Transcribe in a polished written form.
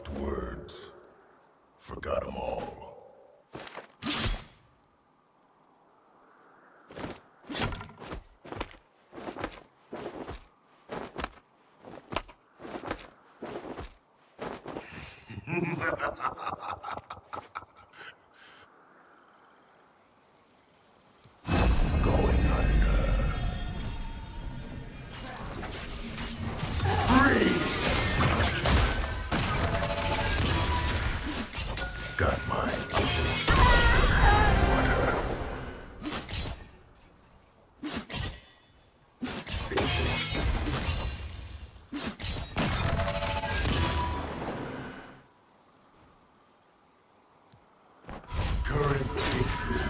last words. Forgot them all. Going under. Breathe! Got mine. Water. Safe. Current takes me